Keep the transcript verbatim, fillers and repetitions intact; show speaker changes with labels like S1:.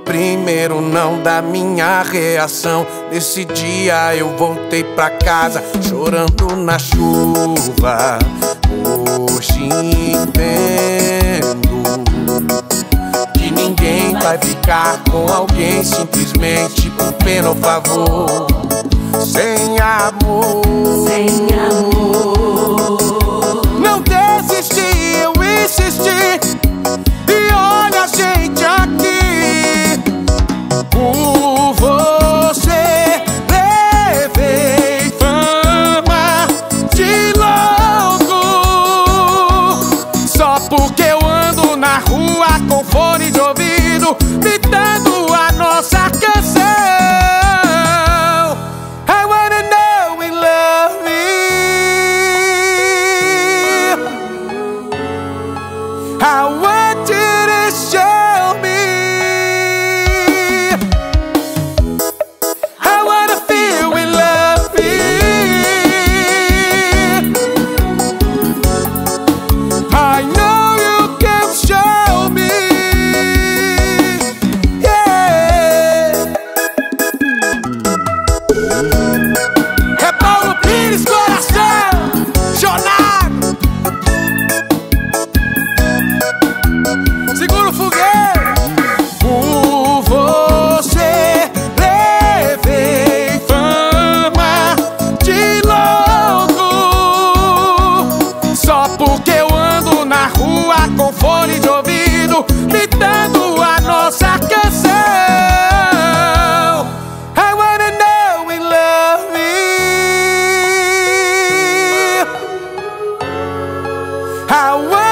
S1: primeiro não da minha reação. Nesse dia eu voltei pra casa chorando na chuva. Hoje entendo que ninguém vai ficar com alguém simplesmente por pena ou favor. Sem amor,
S2: sem amor.
S1: Não desisti, eu insisti. E olha a gente aqui. Por você levei fama de louco, só porque eu ando na rua com fone de ouvido, gritando a nossa canção. I wanna know we love me. I want you to show me. I wanna feel we love me. I know you can show me. Yeah. É Paulo Pires, coração, Jornada. Segura o foguete. Por você levei fama de louco, só porque eu ando na rua com fone de ouvido, gritando a nossa canção. I wanna know we love me. I wanna